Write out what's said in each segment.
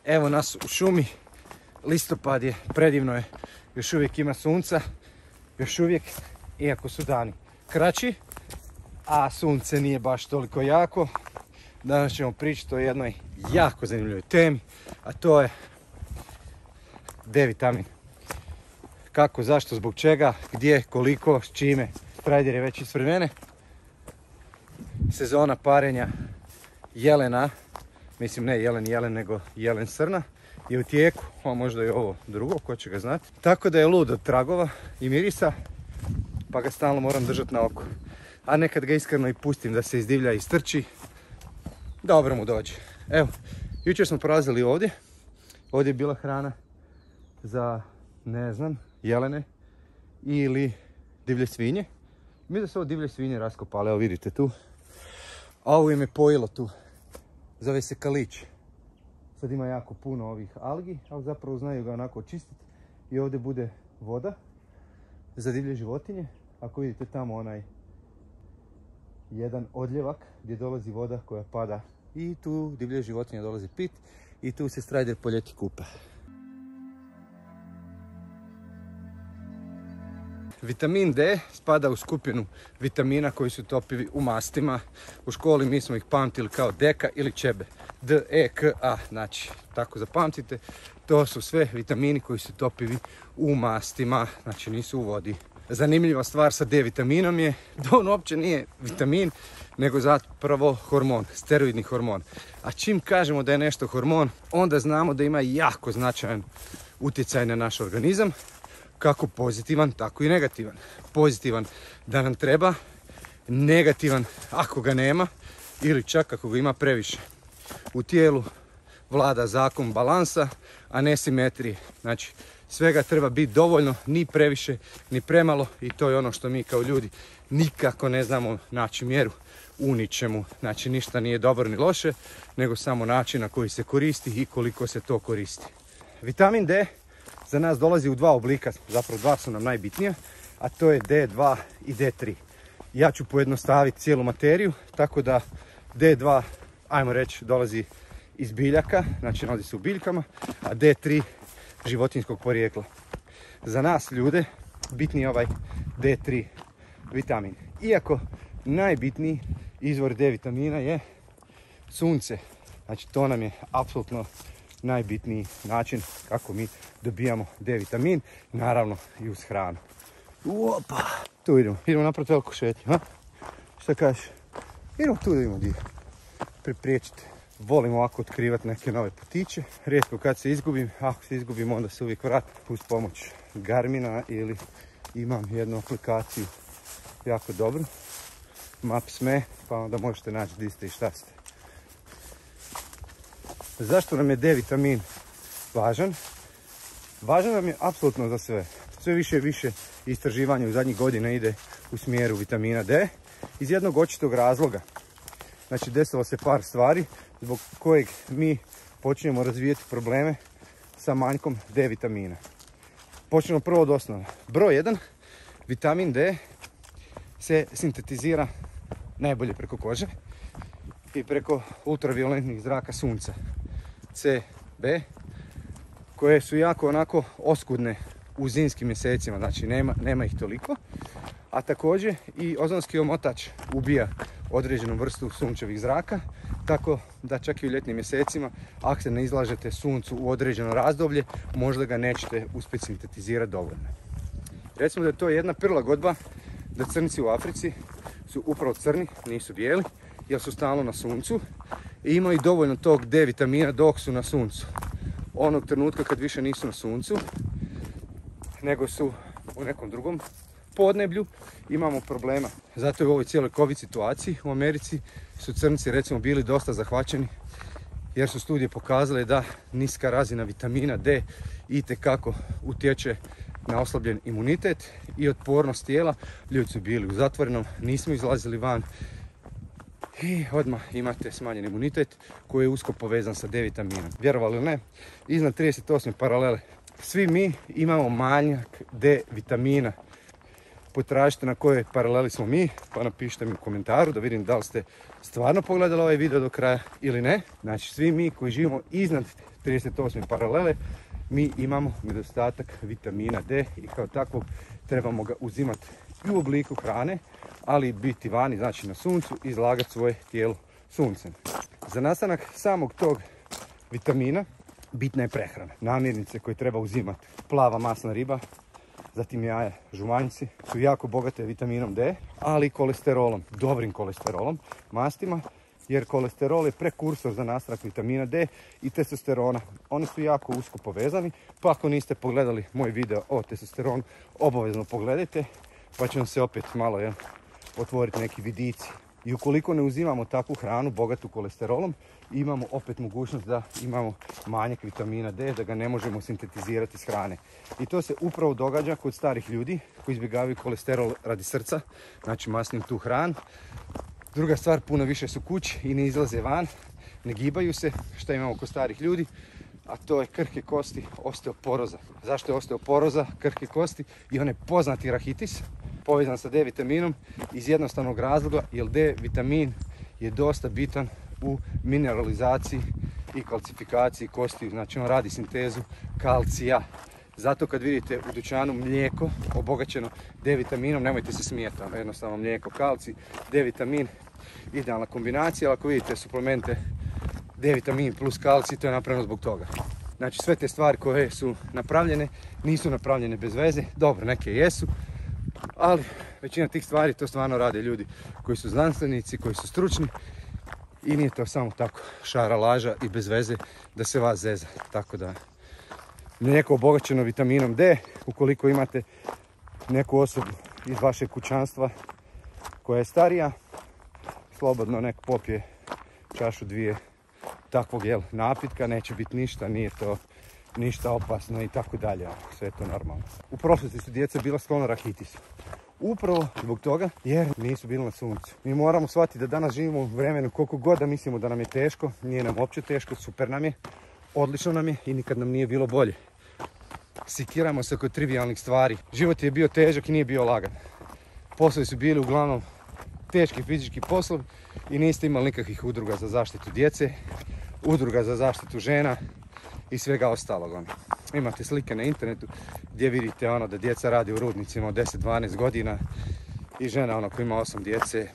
Evo nas u šumi, listopad je, predivno je, još uvijek ima sunca, još uvijek, iako su dani kraći, a sunce nije baš toliko jako. Danas ćemo pričati o jednoj jako zanimljivoj temi, a to je D-vitamin. Kako, zašto, zbog čega, gdje, koliko, s čime. Strider je već ispred mene. Sezona parenja jelena, mislim ne jelen, nego jelen srna, je u tijeku, a možda i ovo drugo, ko će ga znati. Tako da je lud od tragova i mirisa, pa ga stalno moram držati na oko. A nekad ga iskreno i pustim da se izdivlja i strči, dobro mu dođe. Evo, jučer smo prolazili ovdje, ovdje je bila hrana za, ne znam, jelene ili divlje svinje. Mi da su ovo divlje svinje raskopali, evo vidite tu. A ovo im je pojilo tu, zove se kalić. Sad ima jako puno ovih algi, ali zapravo znaju ga onako očistiti. I ovdje bude voda za divlje životinje. Ako vidite tamo onaj jedan odljevak gdje dolazi voda koja pada i tu divlje životinje dolazi pit i tu se Strider po ljeti kupa. Vitamin D spada u skupinu vitamina koji su topivi u mastima. U školi mi smo ih pamtili kao deka ili čebe. D, E, K, A. Znači, tako zapamtite. To su sve vitamini koji su topivi u mastima. Znači, nisu u vodi. Zanimljiva stvar sa D vitaminom je da on uopće nije vitamin, nego zapravo hormon, steroidni hormon. A čim kažemo da je nešto hormon, onda znamo da ima jako značajan utjecaj na naš organizam. Kako pozitivan, tako i negativan. Pozitivan da nam treba, negativan ako ga nema ili čak ako ga ima previše. U tijelu vlada zakon balansa, a ne simetrije. Znači, svega treba biti dovoljno, ni previše, ni premalo i to je ono što mi kao ljudi nikako ne znamo naći mjeru u ničemu. Znači, ništa nije dobro ni loše, nego samo način na koji se koristi i koliko se to koristi. Vitamin D za nas dolazi u dva oblika, zapravo dva su nam najbitnija, a to je D2 i D3. Ja ću pojednostaviti cijelu materiju, tako da D2, ajmo reći, dolazi iz biljaka, znači nalazi se u biljkama, a D3 životinjskog porijekla. Za nas ljude bitniji je ovaj D3 vitamin. Iako najbitniji izvor D vitamina je sunce, znači to nam je apsolutno najbitniji način kako mi dobijamo D vitamin, naravno i uz hranu. Opa, tu idemo napraviti veliku šetnju, ha? Šta kažeš? Idemo tu da vidimo gdje pripriječiti. Volim ovako otkrivati neke nove putiće. Rijetko kad se izgubim, ako se izgubim onda se uvijek vratim uz pomoć Garmina ili imam jednu aplikaciju jako dobru, Maps.me, pa onda možete naći gdje ste i šta ste. Zašto nam je D vitamin važan? Važan nam je apsolutno za sve. Sve više i više istraživanja u zadnjih godina ide u smjeru vitamina D iz jednog očitog razloga. Znači, desilo se par stvari zbog kojeg mi počinjemo razvijati probleme sa manjkom D vitamina. Počnemo prvo od osnova. Broj 1, vitamin D se sintetizira najbolje preko kože i preko ultravioletnih zraka sunca. C, B, koje su jako onako oskudne u zimskim mjesecima, znači nema ih toliko. A također i ozonski omotač ubija određenu vrstu sunčevih zraka, tako da čak i u ljetnim mjesecima, ako se ne izlažete suncu u određeno razdoblje, možda ga nećete uspjeti sintetizirati dovoljno. Recimo da je to jedna prilagodba da crnci u Africi su upravo crni, nisu bijeli, jer su stalno na suncu i imaju dovoljno tog D vitamina dok su na suncu. Onog trenutka kad više nisu na suncu, nego su u nekom drugom podneblju, imamo problema. Zato je u ovoj cijeloj COVID situaciji u Americi su crnci recimo bili dosta zahvaćeni, jer su studije pokazale da niska razina vitamina D itekako utječe na oslabljen imunitet i otpornost tijela. Ljudi su bili u zatvorenom, nismo izlazili van i odmah imate smanjen imunitet koji je usko povezan sa D vitaminom. Vjerovali ili ne, iznad 38. paralele svi mi imamo manjak D vitamina. potražite na kojoj paraleli smo mi, pa napišite mi u komentaru da vidim da li ste stvarno pogledali ovaj video do kraja ili ne. Znači, svi mi koji živimo iznad 38. paralele, mi imamo nedostatak vitamina D i kao takvog trebamo ga uzimati i u obliku hrane, ali biti vani, znači na suncu, i izlagati svoje tijelo suncem. Za nastanak samog tog vitamina bitna je prehrana. Namirnice koje treba uzimati: plava masna riba, zatim jaja, žumanjci su jako bogate vitaminom D, ali i kolesterolom, dobrim kolesterolom, mastima, jer kolesterol je prekursor za nastanak vitamina D i testosterona. Oni su jako usko povezani, pa ako niste pogledali moj video o testosteronu, obavezno pogledajte, pa će vam se opet malo otvoriti neki vidici. I ukoliko ne uzimamo takvu hranu bogatu kolesterolom, imamo opet mogućnost da imamo manjak vitamina D, da ga ne možemo sintetizirati iz hrane. I to se upravo događa kod starih ljudi koji izbjegavaju kolesterol radi srca, znači masnim tu hranu. Druga stvar, puno više su kući i ne izlaze van, ne gibaju se. Šta imamo kod starih ljudi? A to je krhke kosti, osteoporoza. Zašto je osteoporoza, krhke kosti i onaj poznati rahitis povezan sa D vitaminom? Iz jednostavnog razloga, jer D vitamin je dosta bitan u mineralizaciji i kalcifikaciji kosti, znači on radi sintezu kalcija. Zato kad vidite u dućanu mlijeko obogaćeno D vitaminom, nemojte se smijeti, jednostavno mlijeko, kalcij, D vitamin, idealna kombinacija. Ali ako vidite suplemente D vitamin plus kalcij, to je napravljeno zbog toga. Znači, sve te stvari koje su napravljene nisu napravljene bez veze. Dobro, neke jesu, ali većina tih stvari to stvarno rade ljudi koji su znanstvenici, koji su stručni, i nije to samo tako šara laža i bez veze da se vas zeza. Tako da mlijeko obogaćeno vitaminom D, ukoliko imate neku osobu iz vašeg kućanstva koja je starija, slobodno nek popije čašu dvije takvog napitka, neće biti ništa, nije to ništa opasno i tako dalje, sve je to normalno. U prošlosti su djeca bila sklona rahitisu. Upravo zbog toga jer nisu bili na suncu. Mi moramo shvatiti da danas živimo u vremenu koliko god da mislimo da nam je teško, nije nam uopće teško, super nam je, odlično nam je i nikad nam nije bilo bolje. Sikiramo se oko trivijalnih stvari. Život je bio težak i nije bio lagan. Poslovi su bili uglavnom teški fizički poslovi i niste imali nikakvih udruga za zaštitu djece, udruga za zaštitu žena i svega ostalog. Imate slike na internetu gdje vidite da djeca radi u rudnicima od 10-12 godina i žena koja ima 8 djece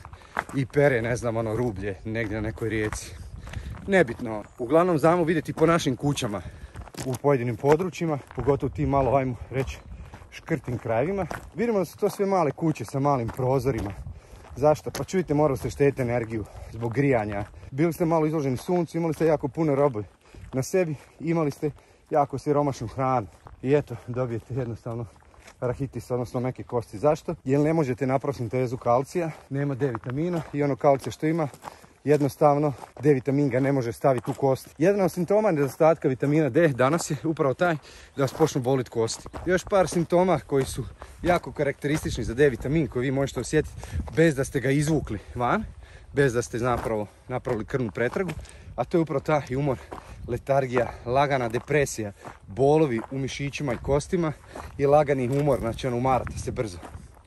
i pere, ne znam, rublje negdje na nekoj rijeci. Nebitno. Uglavnom znamo vidjeti po našim kućama u pojedinim područjima, pogotovo tim malo, ajmo reći, škrtim krajevima. Vidimo da su to sve male kuće sa malim prozorima. Zašto? Pa čujte, morali ste štediti energiju zbog grijanja. Bili ste malo izloženi suncu, imali ste jako puno robe na sebi, imali ste jako siromašnu hranu. I eto, dobijete jednostavno rahitis, odnosno neke kosti. Zašto? Jer ne možete napraviti sintezu kalcija, nema D vitamina i ono kalcija što ima, jednostavno D vitamin ga ne može staviti u kosti. Jedan od simptoma nedostatka vitamina D danas je upravo taj da vas počnu boliti kosti. Još par simptoma koji su jako karakteristični za D vitamin koji vi možete osjetiti bez da ste ga izvukli van, bez da ste zapravo napravili krvnu pretragu, a to je upravo taj umor, letargija, lagana depresija, bolovi u mišićima i kostima i lagani umor, znači umarate se brzo.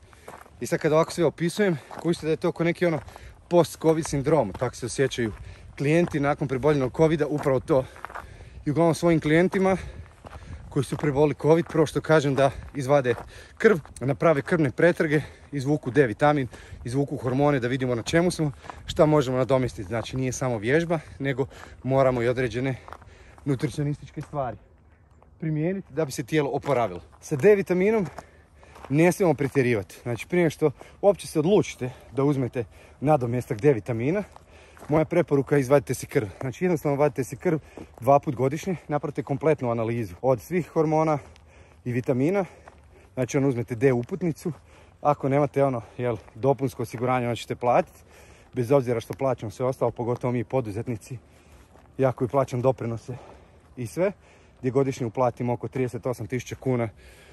I sad kada ovako sve opisujem, kućite da je to oko neki post-covid sindrom, tako se osjećaju klijenti nakon preboljenog covida, upravo to. I uglavnom svojim klijentima koji su prebolili covid, prvo što kažem da izvade krv, naprave krvne pretrage, izvuku D vitamin, izvuku hormone da vidimo na čemu smo, šta možemo nadomjestiti. Znači nije samo vježba, nego moramo i određene nutricionističke stvari primijeniti da bi se tijelo oporavilo. Sa D vitaminom ne smijemo pretjerivati. Znači prije što uopće se odlučite da uzmete nadomjestak D vitamina, moja preporuka je izvadite si krv. Znači jednostavno vadite si krv 2 puta godišnje, napravite kompletnu analizu od svih hormona i vitamina. Znači uzmete D uputnicu. Ako nemate dopunsko osiguranje, onda ćete platiti. Bez obzira što plaćam sve ostalo, pogotovo mi poduzetnici. Ja koji plaćam doprinose i sve, gdje godišnje uplatim oko 38.000 kuna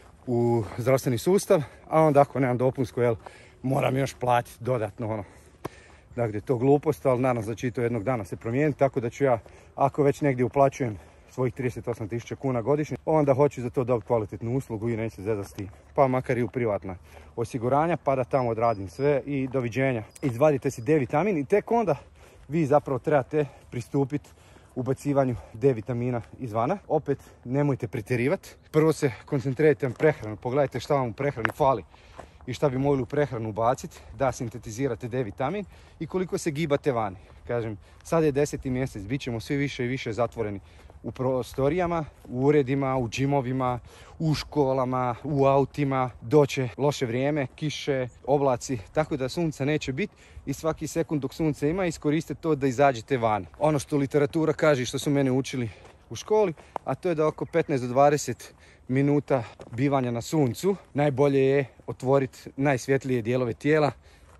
u zdravstveni sustav, a onda ako nemam dopunsko, moram još platiti dodatno Dakle, to je glupost, ali nadam se da će to jednog dana se promijeniti, tako da ću ja, ako već negdje uplaćujem svojih 38.000 kuna godišnje, onda hoću za to dobiti kvalitetnu uslugu i neće zezati s tim. Pa makar i u privatna osiguranja, pa da tamo odradim sve i doviđenja. Izvadite si D vitamin i tek onda vi zapravo trebate pristupiti ubacivanju D vitamina izvana. Opet nemojte pretjerivati. Prvo se koncentrirajte na prehranu, pogledajte šta vam u prehrani fali i šta bi mogli u prehranu ubaciti da sintetizirate D vitamin i koliko se gibate vani. Kažem, sad je 10. mjesec, bit ćemo svi više i više zatvoreni u prostorijama, u uredima, u džimovima, u školama, u autima. Doće loše vrijeme, kiše, oblaci, tako da sunca neće biti i svaki sekund dok sunca ima iskoristite to da izađete van. Ono što literatura kaže i što su mene učili u školi, a to je da oko 15 do 20 minuta bivanja na suncu najbolje je otvoriti najsvjetlije dijelove tijela,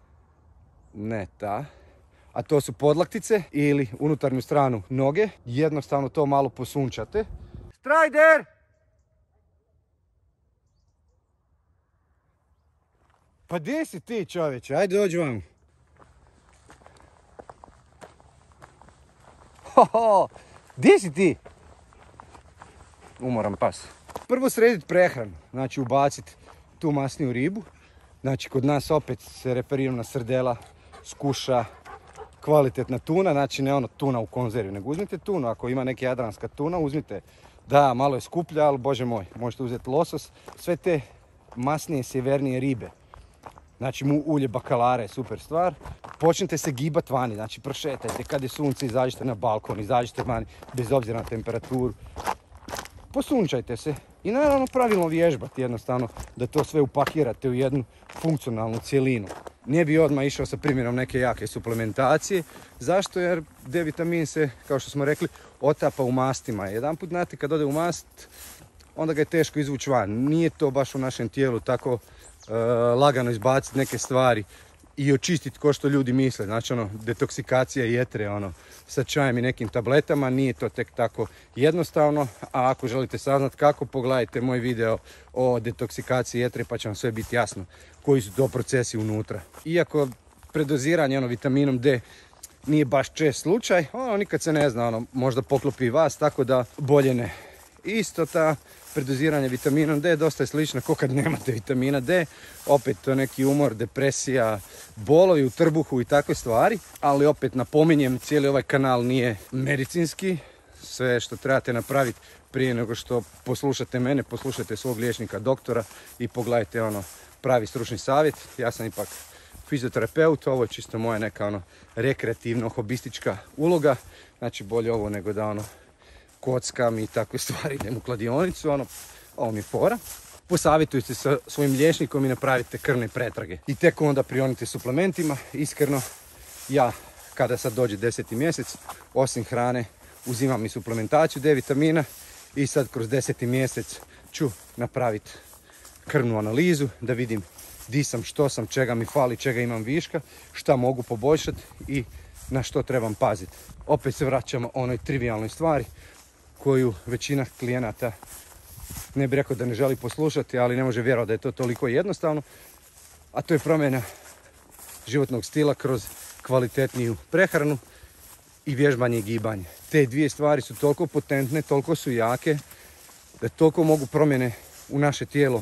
a to su podlaktice ili unutarnju stranu noge. Jednostavno to malo posunčate. Strider! Pa gdje si ti, čovječe? Ajde dođi vam. Gdje si ti? Umoran pas. Prvo srediti prehranu, znači ubaciti tu masniju ribu. Znači kod nas opet se referiram na srdela, skuša, kvalitetna tuna, znači ne ono tuna u konzervi, nego uzmite tunu, ako ima neka jadranska tuna, uzmite, da, malo je skuplja, ali bože moj, možete uzeti losos, sve te masnije, sjevernije ribe. Znači ulje bakalare je super stvar. Počnite se gibati vani, znači prošetajte, kad je sunce izađite na balkon, izađite vani, bez obzira na temperaturu. Posunčajte se i naravno pravilno vježbati jednostavno da to sve upakirate u jednu funkcionalnu cjelinu. Ne bi odmah išao sa primjerom neke jake suplementacije. Zašto? Jer D vitamin se, kao što smo rekli, otapa u mastima. Jedanput, znate, kad ode u mast, onda ga je teško izvući van. Nije to baš u našem tijelu tako lagano izbaciti neke stvari i očistiti ko što ljudi misle. Znači detoksikacija jetre sa čajem i nekim tabletama, nije to tek tako jednostavno. A ako želite saznati kako, pogledajte moj video o detoksikaciji jetre pa će vam sve biti jasno koji su to procesi unutra. Iako predoziranje vitaminom D nije baš čest slučaj, nikad se ne zna, možda poklopi vas, tako da bolje ne. Isto ta predoziranje vitaminom D dosta je slično kao kad nemate vitamina D, opet to neki umor, depresija, bolovi u trbuhu i takve stvari, ali opet napominjem, cijeli ovaj kanal nije medicinski, sve što trebate napraviti prije nego što poslušate mene, poslušajte svog liječnika, doktora i pogledajte pravi stručni savjet. Ja sam ipak fizioterapeut, ovo je čisto moja neka rekreativno hobistička uloga, znači bolje ovo nego da kockam i takve stvari, idem u kladionicu, ovo mi je fora. Posavjetujte sa svojim liječnikom i napravite krvne pretrage. I tek onda prionite suplementima. Iskreno, ja kada sad dođe 10. mjesec, osim hrane, uzimam i suplementaciju D vitamina i sad kroz 10. mjesec ću napraviti krvnu analizu da vidim di sam, što sam, čega mi fali, čega imam viška, šta mogu poboljšati i na što trebam paziti. Opet se vraćamo onoj trivijalnoj stvari koju većina klijenata ne bi rekao da ne želi poslušati, ali ne može vjerovati da je to toliko jednostavno, a to je promjena životnog stila kroz kvalitetniju prehranu i vježbanje i gibanje. Te dvije stvari su toliko potentne, toliko su jake, da toliko mogu promjene u naše tijelo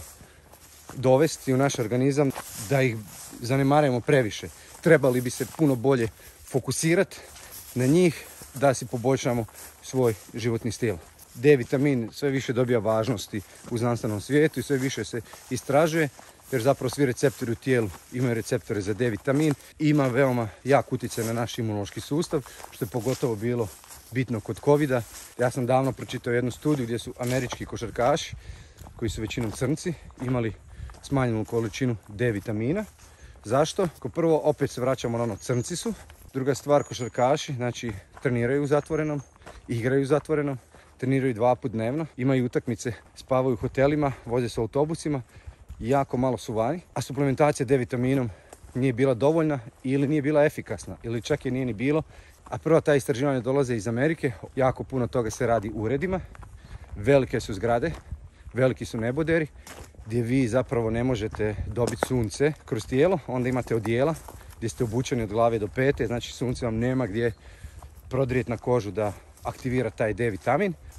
dovesti, u naš organizam, da ih zanemarujemo previše. Trebali bi se puno bolje fokusirati na njih da si poboljšamo svoj životni stil. D vitamin sve više dobija važnosti u znanstvenom svijetu i sve više se istražuje, jer zapravo svi receptori u tijelu imaju receptore za D vitamin i ima veoma jak utjecaj na naš imunološki sustav, što je pogotovo bilo bitno kod covida. Ja sam davno pročitao jednu studiju gdje su američki košarkaši, koji su većinom crnci, imali smanjenu količinu D vitamina. Zašto? Kao prvo, opet se vraćamo na crnci su. Druga stvar, košarkaši, znači treniraju u zatvorenom, igraju u zatvorenom, treniraju 2 puta dnevno, imaju utakmice, spavaju u hotelima, voze se autobusima, jako malo su vani, a suplementacija D vitaminom nije bila dovoljna ili nije bila efikasna ili čak je nije ni bilo. A prva ta istraživanja dolaze iz Amerike, jako puno toga se radi u uredima, velike su zgrade, veliki su neboderi, gdje vi zapravo ne možete dobiti sunce kroz tijelo, onda imate odijela gdje ste obučeni od glave do pete, znači sunce vam nema gdje prodrijeti na kožu da aktivira taj D vitamin.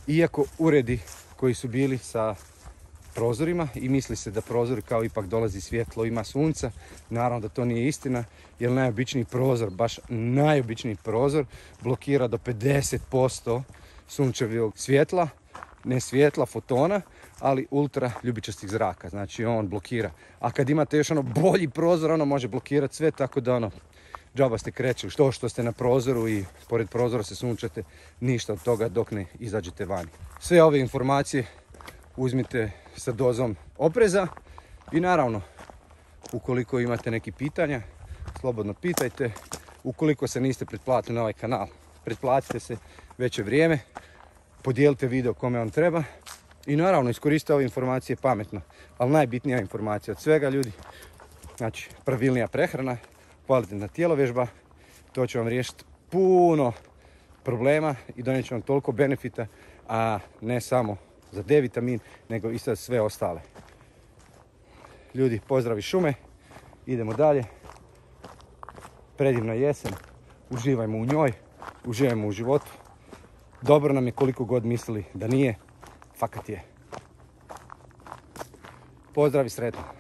Iako uredi koji su bili sa prozorima i misli se da prozori kao ipak dolazi svjetlo, ima sunca, naravno da to nije istina, jer najobičniji prozor, baš najobičniji prozor blokira do 50% sunčevog svjetla, ne svjetla, fotona, ali ultra ljubičastih zraka, znači on blokira. A kad imate još bolji prozor, ono može blokirati sve, tako da džaba ste krećili, što ste na prozoru i pored prozora se sunčate, ništa od toga dok ne izađete vani. Sve ove informacije uzmite sa dozom opreza i naravno, ukoliko imate neki pitanja, slobodno pitajte. Ukoliko se niste pretplatili na ovaj kanal, pretplatite se, već je vrijeme, podijelite video kome vam treba i naravno iskoristite ove informacije pametno. Ali najbitnija informacija od svega, ljudi, znači pravilnija prehrana, kvalitetna tjelovježba, to će vam riješiti puno problema i donijet će vam toliko benefita, a ne samo za D vitamin, nego i za sve ostale. Ljudi, pozdrav iz šume, idemo dalje. Predivna jesen, uživajmo u njoj, uživajmo u životu. Dobro nam je koliko god mislili da nije, fakat je. Pozdrav i sretno.